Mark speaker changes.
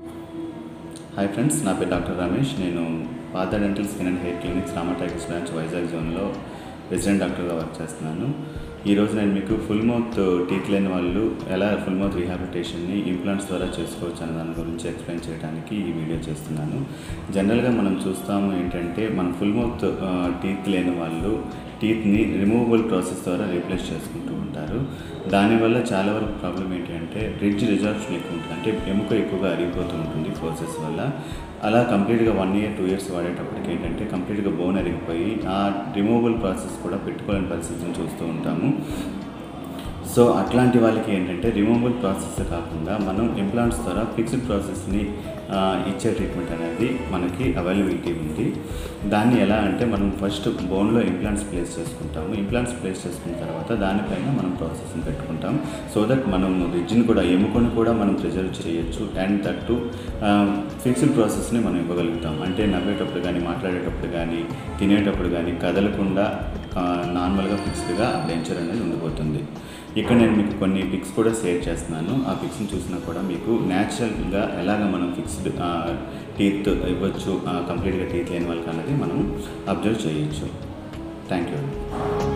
Speaker 1: Hi friends, నా పేరు doctor Ramesh. నేను పాత dental skin and hair clinics Rama tigers branch Vizag జోన్లో రెసిడెంట్ డాక్టర్గా వర్క్ చేస్తున్నాను. ఈరోజు నేను మీకు ఫుల్ మౌత్ టీత్ లేని వాళ్ళు ఎలా ఫుల్ మౌత్ రీహాబిలిటేషన్ని ఇంప్లాంట్స్ ద్వారా చేసుకోవచ్చు అనే దాని గురించి ఎక్స్ప్లెయిన్ చేయడానికి ఈ వీడియో చేస్తున్నాను. జనరల్గా మనం చూస్తాము ఏంటంటే, మన ఫుల్ మౌత్ టీత్ లేని వాళ్ళు టీత్ని రిమూవబుల్ ప్రాసెస్ ద్వారా రీప్లేస్ చేసుకుంటూ ఉంటారు. దానివల్ల చాలా వరకు ప్రాబ్లం ఏంటి అంటే, రిడ్జ్ రిజార్ప్షన్ ఎక్కువ ఉంటుంది, అంటే ఎముక ఎక్కువగా అరిగిపోతూ ఉంటుంది ప్రాసెస్ వల్ల. అలా కంప్లీట్గా 1 year 2 years వాడేటప్పటికి ఏంటంటే కంప్లీట్గా బోన్ అరిగిపోయి ఆ రిమూవబుల్ ప్రాసెస్ కూడా పెట్టుకోలేని పరిస్థితిని చూస్తూ ఉంటాము. సో అట్లాంటి వాళ్ళకి ఏంటంటే రిమూవబుల్ ప్రాసెస్ కాకుండా మనం ఇంప్లాంట్స్ ద్వారా ఫిక్స్డ్ ప్రాసెస్ని ఇచ్చే ట్రీట్మెంట్ అనేది మనకి అవైలబిలిటీ ఉంది. దాన్ని ఎలా అంటే, మనం ఫస్ట్ బోన్లో ఇంప్లాంట్స్ ప్లేస్ చేసుకుంటాము. ఇంప్లాంట్స్ ప్లేస్ చేసుకున్న తర్వాత దానిపైన మనం ప్రాసెస్ని పెట్టుకుంటాం. సో దట్ మనం రిడ్జ్ని కూడా, ఎముకను కూడా మనం ప్రిజర్వ్ చేయొచ్చు. అండ్ దట్టు ఫిక్స్డ్ ప్రాసెస్ని మనం ఇవ్వగలుగుతాం. అంటే నవ్వేటప్పుడు కానీ, మాట్లాడేటప్పుడు కానీ, తినేటప్పుడు కానీ కదలకుండా నార్మల్గా ఫిక్స్డ్గా డెంచర్ అనేది ఉండిపోతుంది. ఇక్కడ నేను మీకు కొన్ని పిక్స్ కూడా షేర్ చేస్తున్నాను. ఆ పిక్స్ని చూసినా కూడా మీకు న్యాచురల్గా ఎలాగ మనం ఫిక్స్డ్ టీత్ ఇవ్వచ్చు కంప్లీట్గా టీత్ లేని వాళ్ళకి అన్నది మనం అబ్జర్వ్ చేయొచ్చు. Thank you.